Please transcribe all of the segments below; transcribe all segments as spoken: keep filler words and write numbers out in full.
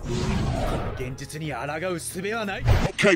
現実に抗う術はない。 Okay.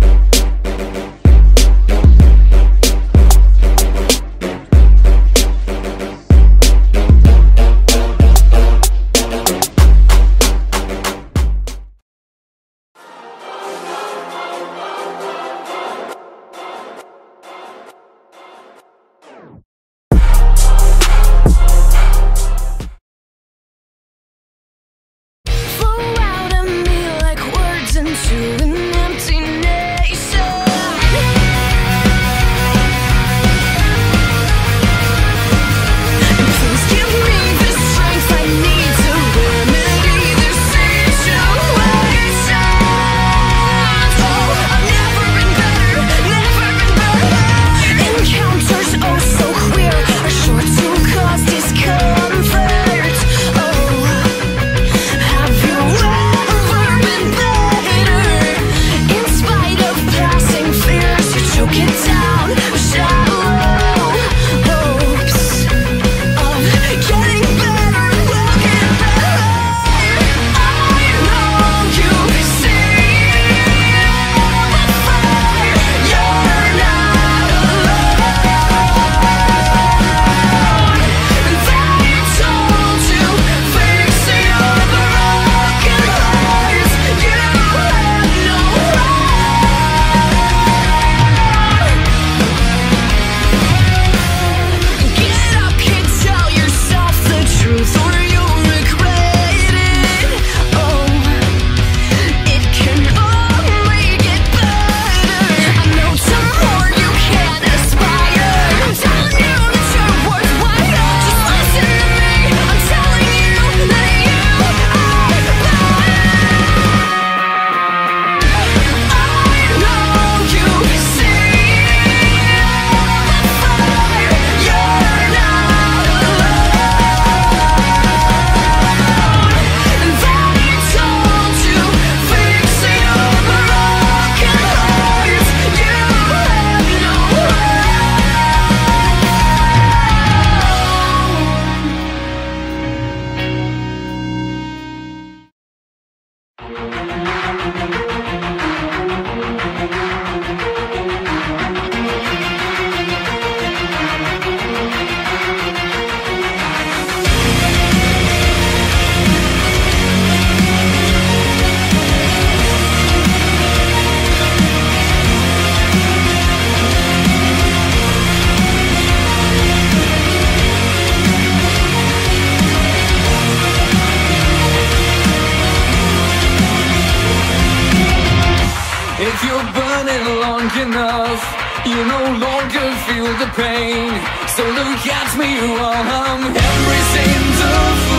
enough, you no longer feel the pain. So look at me while I'm embracing the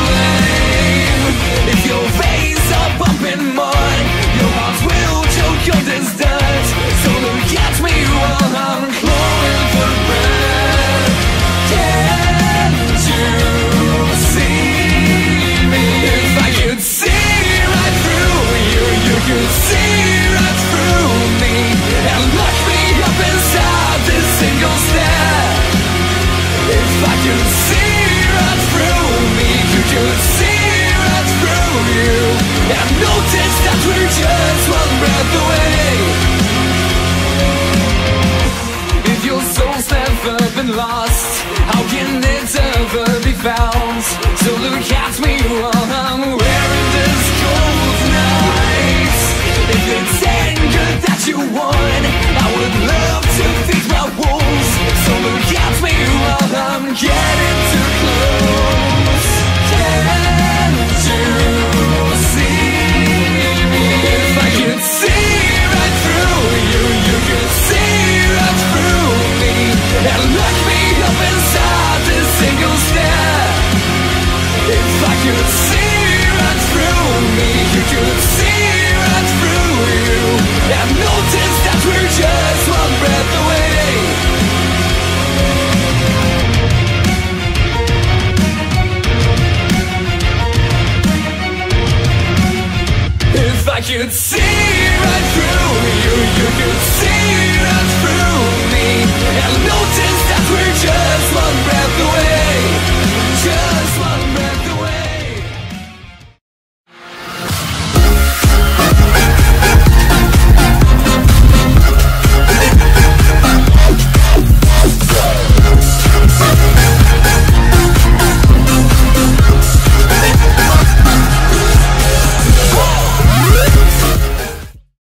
flame. If your veins are pumping mud, your heart will choke on this dirt. So look at me while I'm clawing for breath. Can't you see me? If I could see right through you, you could see right through me and lock me up inside this single stare. If I could see right through me, you could see right through you and notice that we're just one breath away. If your soul's never been lost, how can it ever be found? So look at me while I'm wearing this cold night. If it's anger that you want, I would love to feed my wolves. So look at me while I'm getting too close. Can't you see me? If I could see right through you, you could see right through me and lock me up inside this single stare. If I could see right through me, you could see right through you and notice that we're just one breath away. If I could see right through you, you could see right through me and notice that we're just